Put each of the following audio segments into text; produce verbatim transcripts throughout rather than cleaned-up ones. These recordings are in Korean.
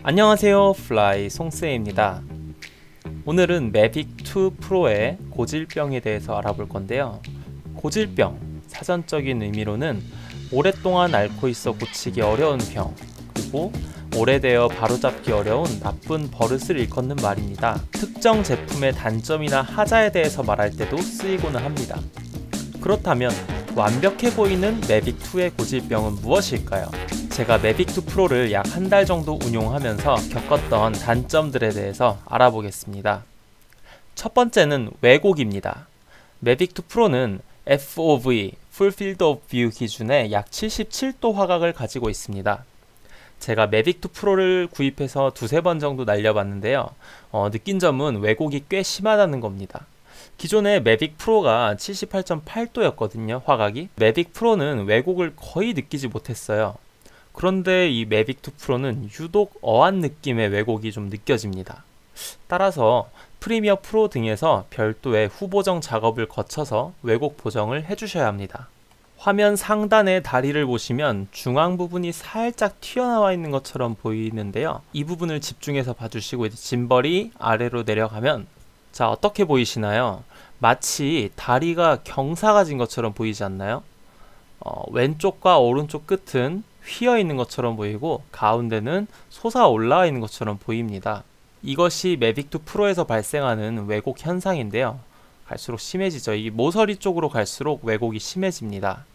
안녕하세요, 플라이 송스입니다. 오늘은 매빅 투 프로의 고질병에 대해서 알아볼 건데요. 고질병, 사전적인 의미로는 오랫동안 앓고 있어 고치기 어려운 병, 그리고 오래되어 바로잡기 어려운 나쁜 버릇을 일컫는 말입니다. 특정 제품의 단점이나 하자에 대해서 말할 때도 쓰이고는 합니다. 그렇다면 완벽해 보이는 매빅 투의 고질병은 무엇일까요? 제가 매빅 투 프로를 약 한 달 정도 운용하면서 겪었던 단점들에 대해서 알아보겠습니다. 첫 번째는 왜곡입니다. 매빅 투 프로는 에프 오 브이, Full Field of View 기준의 약 칠십칠 도 화각을 가지고 있습니다. 제가 매빅 투 프로를 구입해서 두세 번 정도 날려봤는데요. 어, 느낀 점은 왜곡이 꽤 심하다는 겁니다. 기존의 매빅 프로가 칠십팔 점 팔 도였거든요, 화각이. 매빅 프로는 왜곡을 거의 느끼지 못했어요. 그런데 이 매빅 투 프로는 유독 어한 느낌의 왜곡이 좀 느껴집니다. 따라서 프리미어 프로 등에서 별도의 후보정 작업을 거쳐서 왜곡 보정을 해주셔야 합니다. 화면 상단의 다리를 보시면 중앙 부분이 살짝 튀어나와 있는 것처럼 보이는데요. 이 부분을 집중해서 봐주시고 이제 짐벌이 아래로 내려가면 자, 어떻게 보이시나요? 마치 다리가 경사가 진 것처럼 보이지 않나요? 어, 왼쪽과 오른쪽 끝은 휘어 있는 것처럼 보이고 가운데는 솟아 올라와 있는 것처럼 보입니다. 이것이 매빅 투 프로에서 발생하는 왜곡 현상인데요. 갈수록 심해지죠. 이 모서리 쪽으로 갈수록 왜곡이 심해집니다.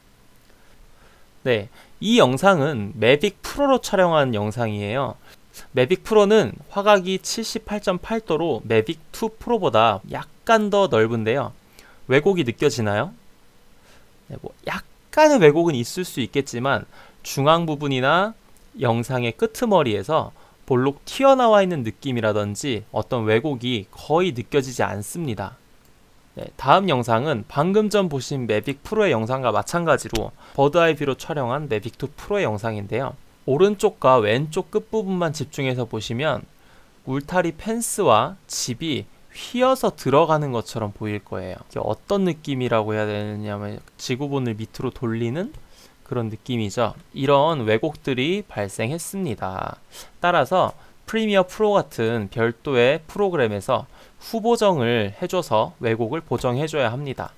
네, 이 영상은 매빅 프로로 촬영한 영상이에요. 매빅 프로는 화각이 칠십팔 점 팔 도로 매빅 투 프로보다 약간 더 넓은데요. 왜곡이 느껴지나요? 네, 뭐 약간의 왜곡은 있을 수 있겠지만 중앙 부분이나 영상의 끄트머리에서 볼록 튀어나와 있는 느낌이라든지 어떤 왜곡이 거의 느껴지지 않습니다. 네, 다음 영상은 방금 전 보신 매빅 프로의 영상과 마찬가지로 버드아이 뷰로 촬영한 매빅 투 프로의 영상인데요. 오른쪽과 왼쪽 끝부분만 집중해서 보시면 울타리 펜스와 집이 휘어서 들어가는 것처럼 보일 거예요. 이게 어떤 느낌이라고 해야 되냐면 지구본을 밑으로 돌리는 그런 느낌이죠. 이런 왜곡들이 발생했습니다. 따라서 프리미어 프로 같은 별도의 프로그램에서 후보정을 해줘서 왜곡을 보정해줘야 합니다.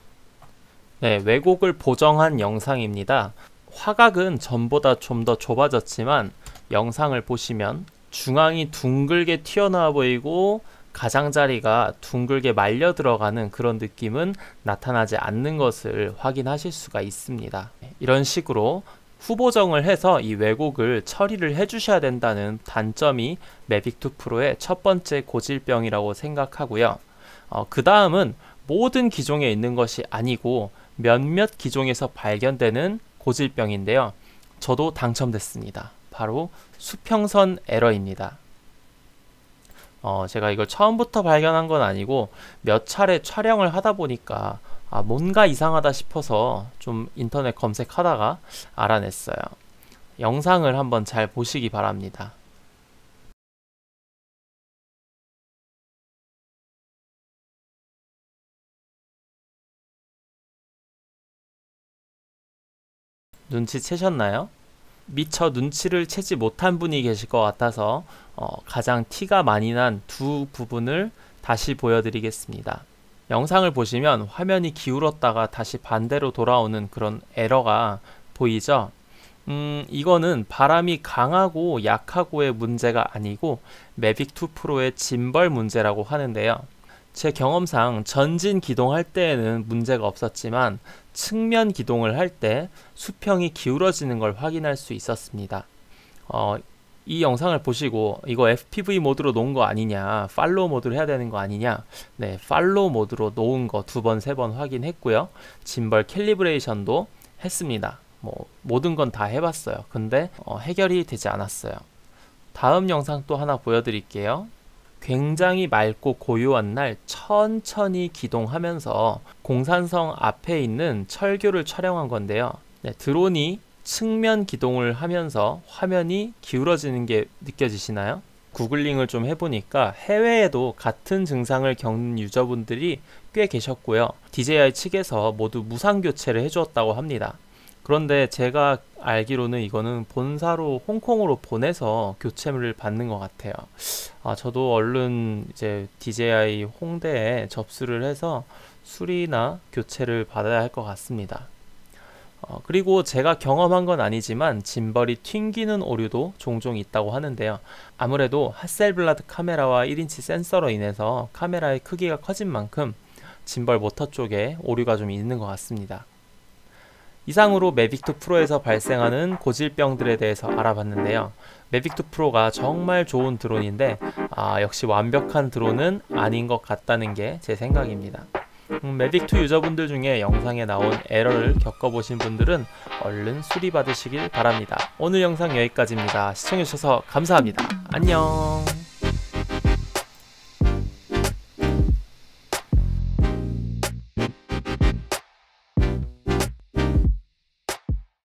네, 왜곡을 보정한 영상입니다. 화각은 전보다 좀 더 좁아졌지만 영상을 보시면 중앙이 둥글게 튀어나와 보이고 가장자리가 둥글게 말려 들어가는 그런 느낌은 나타나지 않는 것을 확인하실 수가 있습니다. 이런 식으로 후보정을 해서 이 왜곡을 처리를 해주셔야 된다는 단점이 매빅 투 프로의 첫 번째 고질병이라고 생각하고요. 어, 그 다음은 모든 기종에 있는 것이 아니고 몇몇 기종에서 발견되는 고질병인데요. 저도 당첨됐습니다. 바로 수평선 에러입니다. 어, 제가 이걸 처음부터 발견한 건 아니고 몇 차례 촬영을 하다 보니까 아, 뭔가 이상하다 싶어서 좀 인터넷 검색하다가 알아냈어요. 영상을 한번 잘 보시기 바랍니다. 눈치채셨나요? 미처 눈치를 채지 못한 분이 계실 것 같아서 어, 가장 티가 많이 난 두 부분을 다시 보여드리겠습니다. 영상을 보시면 화면이 기울었다가 다시 반대로 돌아오는 그런 에러가 보이죠? 음, 이거는 바람이 강하고 약하고의 문제가 아니고 매빅 투 프로의 짐벌 문제라고 하는데요. 제 경험상 전진 기동할 때에는 문제가 없었지만 측면 기동을 할 때 수평이 기울어지는 걸 확인할 수 있었습니다. 어, 이 영상을 보시고 이거 에프 피 브이 모드로 놓은 거 아니냐, 팔로우 모드로 해야 되는 거 아니냐, 네, 팔로우 모드로 놓은 거 두 번, 세 번 확인했고요. 짐벌 캘리브레이션도 했습니다. 뭐 모든 건 다 해봤어요. 근데 어, 해결이 되지 않았어요. 다음 영상 또 하나 보여드릴게요. 굉장히 맑고 고요한 날 천천히 기동하면서 공산성 앞에 있는 철교를 촬영한 건데요. 네, 드론이 측면 기동을 하면서 화면이 기울어지는 게 느껴지시나요? 구글링을 좀 해보니까 해외에도 같은 증상을 겪는 유저분들이 꽤 계셨고요. 디제이아이 측에서 모두 무상 교체를 해주었다고 합니다. 그런데 제가 알기로는 이거는 본사로 홍콩으로 보내서 교체를 받는 것 같아요. 아, 저도 얼른 이제 디제이아이 홍대에 접수를 해서 수리나 교체를 받아야 할 것 같습니다. 어, 그리고 제가 경험한 건 아니지만 짐벌이 튕기는 오류도 종종 있다고 하는데요. 아무래도 하셀블라드 카메라와 일 인치 센서로 인해서 카메라의 크기가 커진 만큼 짐벌 모터 쪽에 오류가 좀 있는 것 같습니다. 이상으로 매빅 투 프로에서 발생하는 고질병들에 대해서 알아봤는데요. 매빅 투 프로가 정말 좋은 드론인데 아, 역시 완벽한 드론은 아닌 것 같다는 게 제 생각입니다. 음, 매빅 투 유저분들 중에 영상에 나온 에러를 겪어보신 분들은 얼른 수리받으시길 바랍니다. 오늘 영상 여기까지입니다. 시청해주셔서 감사합니다. 안녕.